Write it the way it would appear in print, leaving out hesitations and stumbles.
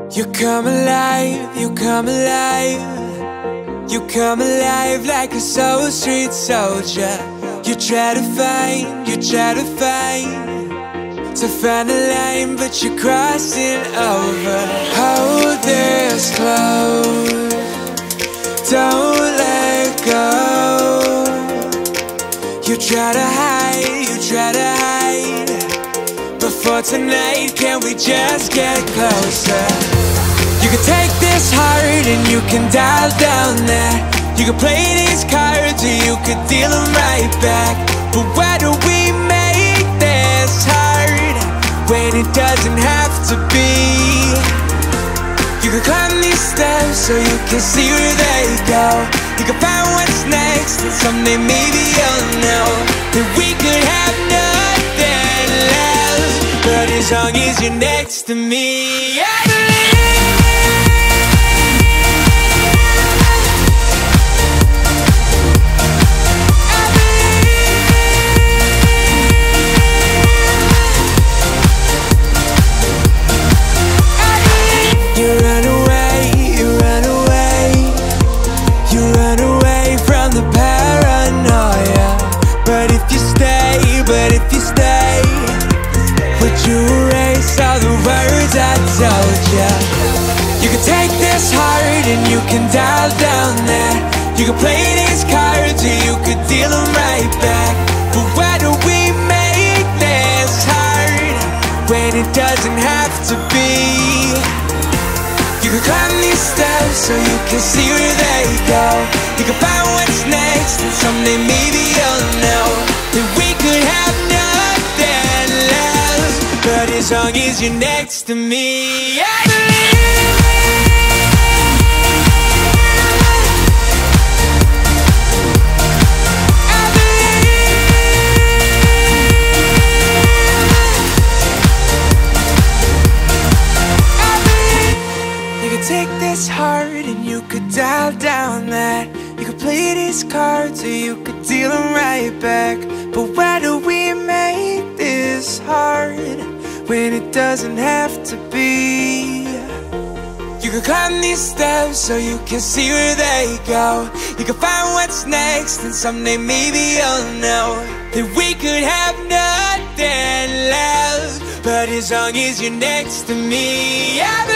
You come alive, you come alive. You come alive like a soul street soldier. You try to find, you try to find a line, but you're crossing over. Hold this close, don't let go. You try to hide, you try to hide, but for tonight, can we just get closer? You can take this heart and you can dial down that. You can play these cards or you could deal them right back. But why do we make this hard when it doesn't have to be? You can climb these steps so you can see where they go. You can find what's next and someday maybe you'll know that we could have nothing less. But as long as you're next to me, I believe. You can take this heart and you can dial down that. You can play these cards or you could deal them right back. But why do we make this hard when it doesn't have to be? You can climb these steps so you can see where they go. You can find what's next and someday maybe you'll know that we could have nothing less. But as long as you're next to me, I believe. Take this heart and you could dial down that. You could play these cards or you could deal them right back. But why do we make this hard when it doesn't have to be? You can climb these steps so you can see where they go. You can find what's next and someday maybe you'll know that we could have nothing less. But as long as you're next to me, I